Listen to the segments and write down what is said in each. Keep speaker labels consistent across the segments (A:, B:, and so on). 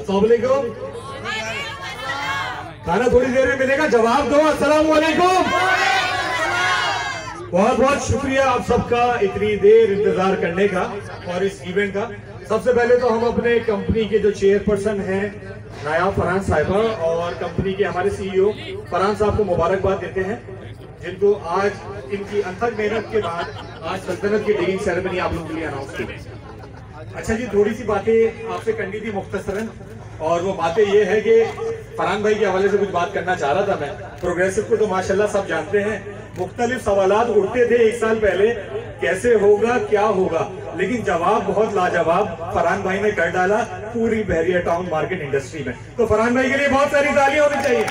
A: अस्सलाम वालेकुम। खाना थोड़ी देर में मिलेगा, जवाब दो। अस्सलाम वालेकुम। बहुत बहुत शुक्रिया आप सबका इतनी देर इंतजार करने का और इस इवेंट का। सबसे पहले तो हम अपने कंपनी के जो चेयरपर्सन हैं नायाब फरहान साहिबा और कंपनी के हमारे सीईओ फरहान साहब को मुबारकबाद देते हैं, जिनको आज इनकी अथक मेहनत के बाद आज सल्तनत की डिगिंग सेरेमनी आप लोगों के लिए अनाउंस की। अच्छा जी, थोड़ी सी बातें आपसे करनी थी मुख्तसरन, और वो बातें ये है कि फरहान भाई के हवाले से कुछ बात करना चाह रहा था मैं। प्रोग्रेसिव को तो माशाल्लाह सब जानते हैं, मुख्तलिफ सवालात उठते थे एक साल पहले, कैसे होगा क्या होगा, लेकिन जवाब बहुत लाजवाब फरहान भाई ने कर डाला पूरी बहरिया टाउन मार्केट इंडस्ट्री में। तो फरहान भाई के लिए बहुत सारी तालियां होनी चाहिए।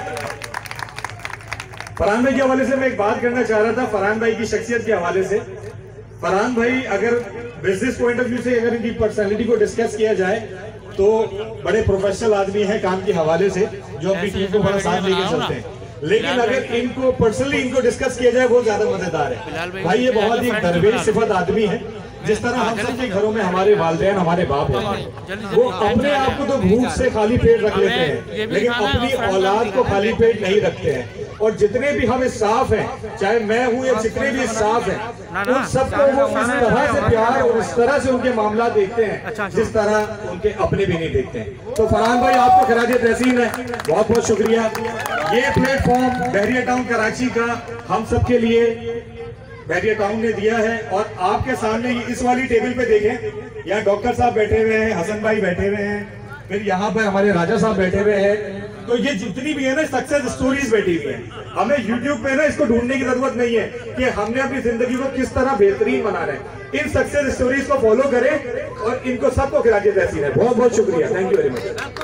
A: फरहान भाई के हवाले से मैं एक बात करना चाह रहा था, फरहान भाई की शख्सियत के हवाले से। फरहान भाई अगर बिजनेस पॉइंट ऑफ व्यू से अगर इनकी पर्सनैलिटी को डिस्कस किया जाए तो बड़े प्रोफेशनल आदमी हैं काम के हवाले से, जो अपनी टीम को बड़ा साथ लेके चलते हैं। लेकिन अगर इनको पर्सनली इनको डिस्कस किया जाए वो ज्यादा मजेदार है। भाई ये बहुत ही दरवेश सिफत आदमी है। जिस तरह हम सबके घरों में हमारे वालिदैन हमारे बाप हैं, वो अपने आप को तो भूख से खाली पेट रख लेते हैं, लेकिन अपनी औलाद को खाली पेट नहीं रखते हैं। और जितने भी हम स्टाफ हैं, चाहे मैं हूं या जितने भी स्टाफ हैं, उन सबको वो इस तरह से प्यार और इस तरह से उनके मामला देखते हैं जिस तरह उनके अपने भी नहीं देखते हैं। तो फरहान भाई आपको खराज तहसीन है, बहुत बहुत शुक्रिया। ये प्लेटफॉर्म बहरिया टाउन कराची का हम सबके लिए बहरिया टाउन ने दिया है। और आपके सामने इस वाली टेबल पे देखें, यहाँ डॉक्टर साहब बैठे हुए हैं, हसन भाई बैठे हुए हैं, फिर यहाँ पर हमारे राजा साहब बैठे हुए हैं। तो ये जितनी भी है ना सक्सेस स्टोरीज बैठी हुई है। हमें यूट्यूब पे ना इसको ढूंढने की जरूरत नहीं है कि हमने अपनी जिंदगी को किस तरह बेहतरीन बनाना है। इन सक्सेस स्टोरीज को फॉलो करें और इनको सबको खिलाके तहसीन है। बहुत बहुत शुक्रिया, थैंक यू वेरी मच।